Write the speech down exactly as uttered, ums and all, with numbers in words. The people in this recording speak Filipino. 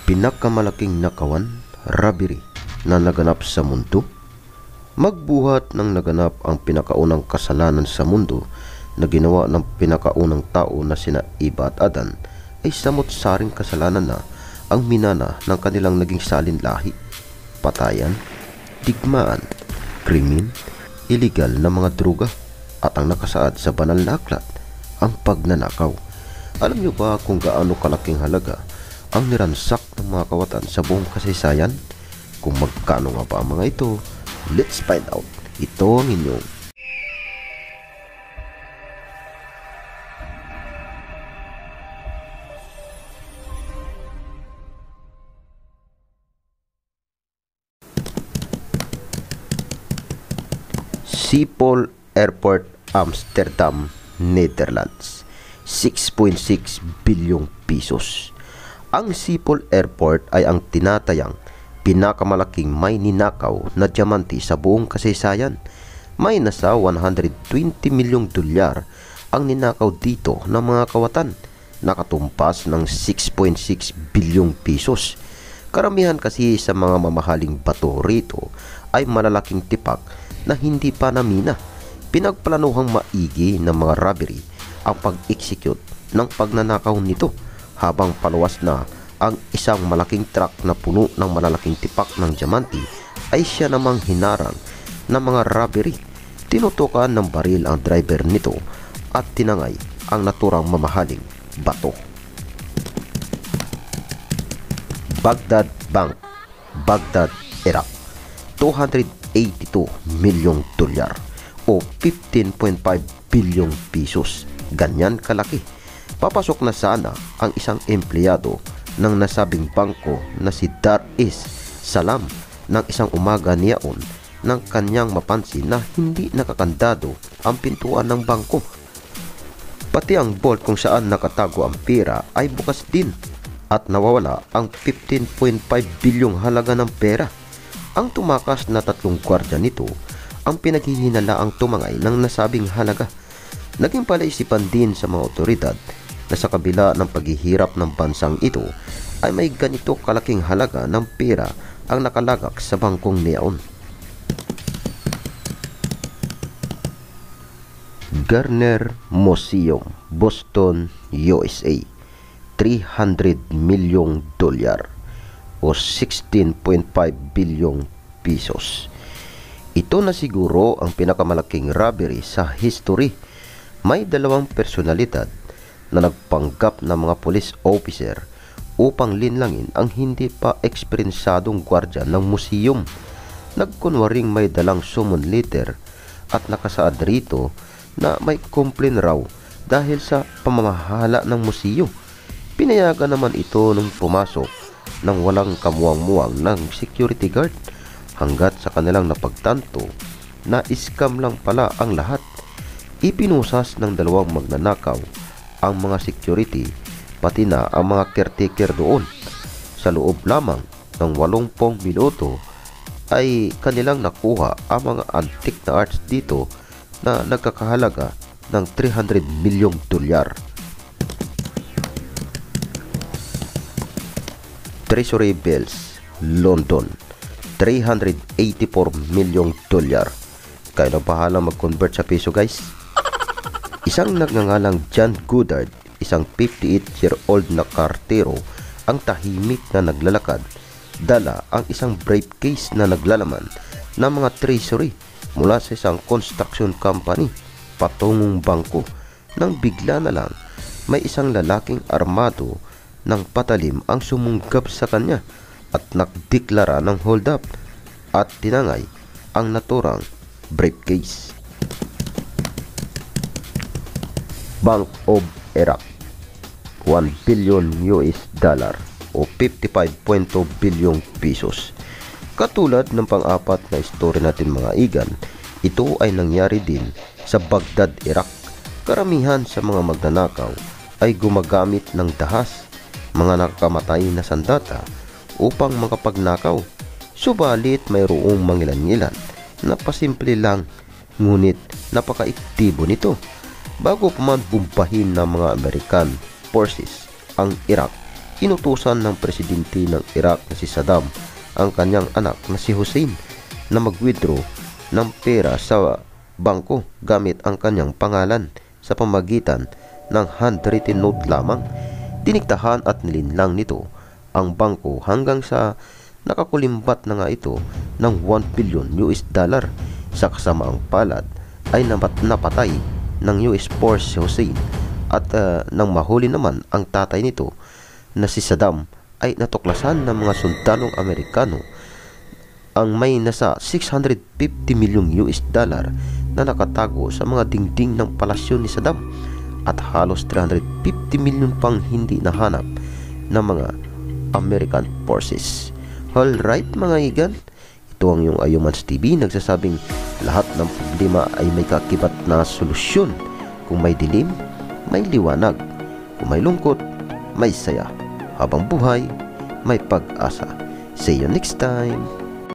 Pinakamalaking nakawan, robbery, na naganap sa mundo. Magbuhat ng naganap ang pinakaunang kasalanan sa mundo na ginawa ng pinakaunang tao na sina Eva at Adan ay samot saring kasalanan na ang minana ng kanilang naging salin, lahi, patayan, digmaan, krimen, illegal na mga droga at ang nakasaad sa banal na aklat, ang pagnanakaw. Alam niyo ba kung gaano kalaking halaga ang niransak ng mga kawatan sa buong kasaysayan? Kung magkano nga ba ang mga ito? Let's find out. Ito ang inyong Schiphol Airport, Amsterdam, Netherlands. six point six bilyong pisos. Ang Schiphol Airport ay ang tinatayang pinakamalaking may ninakaw na diamante sa buong kasaysayan. May nasa one hundred twenty milyong dolyar ang ninakaw dito ng mga kawatan, nakatumpas ng six point six bilyong pisos. Karamihan kasi sa mga mamahaling bato rito ay malalaking tipak na hindi pa namina. Pinagplanuhang maigi ng mga robbery ang pag-execute ng pagnanakaw nito, habang paluwas na ang isang malaking truck na puno ng malalaking tipak ng diamante ay siya namang hinarang ng mga robbery. Tinutukan ng baril ang driver nito at tinangay ang naturang mamahaling bato. Baghdad Bank, Baghdad, Iraq. two hundred eighty-two milyong dolyar o fifteen point five bilyong pisos. Ganyan kalaki. Papasok na sana ang isang empleyado ng nasabing bangko na si Dar es Salam ng isang umaga niyaon nang kanyang mapansin na hindi nakakandado ang pintuan ng bangko. Pati ang vault kung saan nakatago ang pera ay bukas din at nawawala ang fifteen point five bilyong halaga ng pera. Ang tumakas na tatlong gwardiya nito ang pinaghihinalaang tumangay ng nasabing halaga. Naging palaisipan din sa mga otoridad na sa kabila ng paghihirap ng bansang ito ay may ganito kalaking halaga ng pera ang nakalagak sa bangkong niyaon. Garner Museum, Boston, U S A. three hundred milyong dolyar o sixteen point five bilyong pisos. Ito na siguro ang pinakamalaking robbery sa history. May dalawang personalidad na nagpanggap na mga police officer upang linlangin ang hindi pa eksperyensadong gwardya ng museum. Nagkunwaring may dalang summon letter at nakasaad rito na may complaint raw dahil sa pamamahala ng museo. Pinayagan naman ito nung pumasok nang walang kamuwang-muwang ng security guard, hanggat sa kanilang napagtanto na scam lang pala ang lahat. Ipinusas ng dalawang magnanakaw ang mga security pati na ang mga caretaker doon. Sa loob lamang ng walumpung minuto ay kanilang nakuha ang mga antique na arts dito na nagkakahalaga ng three hundred milyong dolyar. Treasury bills, London, three hundred eighty-four milyong dolyar. Kayo na bahala mag-convert sa piso, guys. Isang nagngangalang John Goddard, isang fifty-eight-year-old na kartero, ang tahimik na naglalakad. Dala ang isang briefcase na naglalaman ng mga treasury mula sa isang construction company patungong bangko, nang bigla na lang may isang lalaking armado ng patalim ang sumunggab sa kanya at nagdeklara ng hold up at tinangay ang naturang briefcase. Bank of Iraq, one billion U S dollar o fifty-five point two bilyong pisos. Katulad ng pang-apat na story natin mga igan, ito ay nangyari din sa Baghdad, Iraq. Karamihan sa mga magnanakaw ay gumagamit ng dahas, mga nakakamatay na sandata upang makapagnakaw. Subalit mayroong mangilan-ngilan na pasimple lang, ngunit napakaiktibo nito. Bago pa man bumbahin ng mga American forces ang Iraq, inutusan ng presidente ng Iraq na si Saddam ang kanyang anak na si Hussein na mag-withdraw ng pera sa bangko gamit ang kanyang pangalan sa pamagitan ng handwritten note lamang. Diniktahan at nilinlang nito ang bangko hanggang sa nakakulimbat na nga ito ng one billion U S dollar. Sa kasamaang palad ay napatay ng U S force si Hussein at uh, nang mahuli naman ang tatay nito na si Saddam ay natuklasan ng mga sundalong Amerikano ang may nasa six hundred fifty million U S dollar na nakatago sa mga dingding ng palasyo ni Saddam at halos three hundred fifty million pang hindi nahanap ng mga American forces. Alright mga igan, ito ang yung Ayumans T V nagsasabing lahat ng problema ay may kakibat na solusyon. Kung may dilim, may liwanag. Kung may lungkot, may saya. Habang buhay, may pag-asa. See you next time.